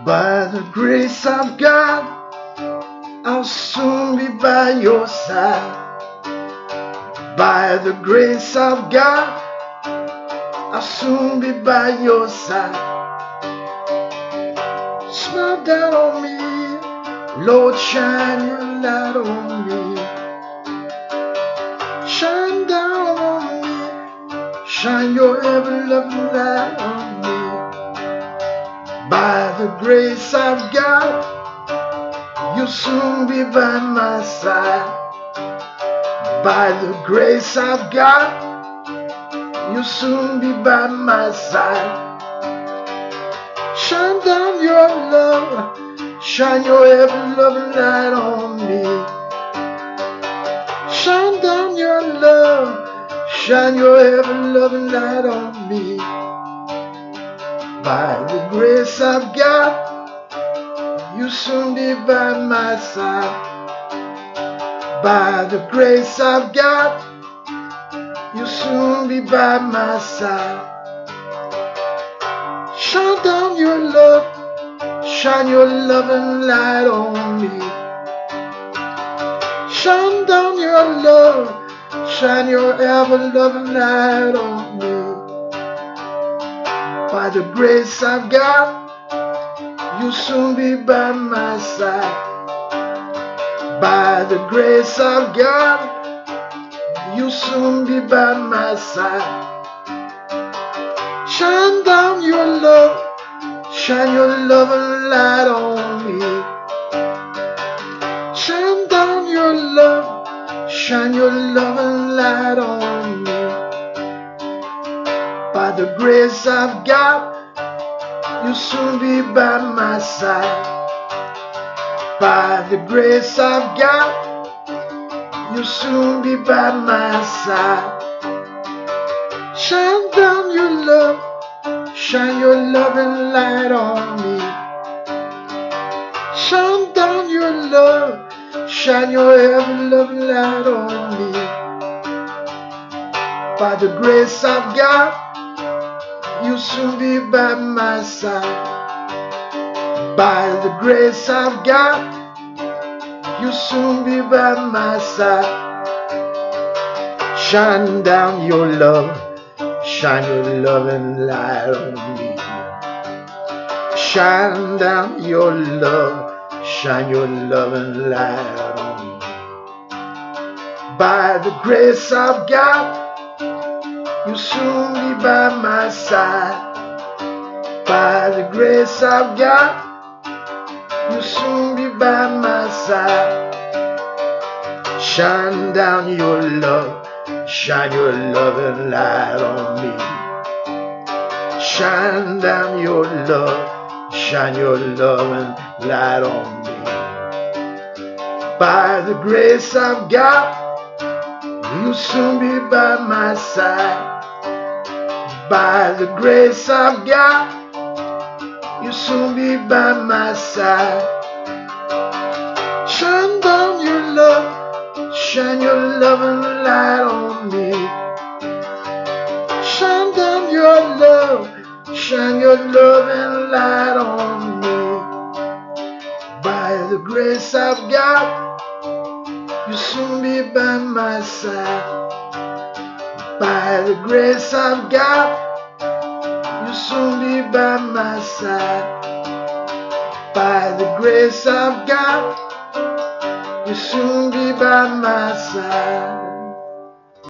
By the grace of God, I'll soon be by your side. By the grace of God, I'll soon be by your side. Smile down on me, Lord, shine your light on me. Shine down on me, shine your ever-loving light on me. By the grace of God, you'll soon be by my side. By the grace of God, you'll soon be by my side. Shine down your love, shine your ever-loving light on me. Shine down your love, shine your ever-loving light on me. By the grace of God, you'll soon be by my side. By the grace of God, you'll soon be by my side. Shine down your love, shine your loving light on me. Shine down your love, shine your ever-loving light on me. By the grace of God, you'll soon be by my side. By the grace of God, you'll soon be by my side. Shine down your love, shine your loving light on me. Shine down your love, shine your loving light on me. By the grace of God, you'll soon be by my side. By the grace of God, you'll soon be by my side. Shine down your love, shine your loving light on me. Shine down your love, shine your ever-loving light on me. By the grace of God, you'll soon be by my side. By the grace of God, you'll soon be by my side. Shine down your love, shine your loving light on me. Shine down your love, shine your loving light on me. By the grace of God, you'll soon be by my side. By the grace of God, you'll soon be by my side. Shine down your love, shine your loving light on me. Shine down your love, shine your loving light on me. By the grace of God, you'll soon be by my side. By the grace of God, you'll soon be by my side. Shine down your love, shine your loving light on me. Shine down your love, shine your loving light on me. By the grace of God, you'll soon be by my side. By the grace of God, you'll soon be by my side. By the grace of God, you'll soon be by my side.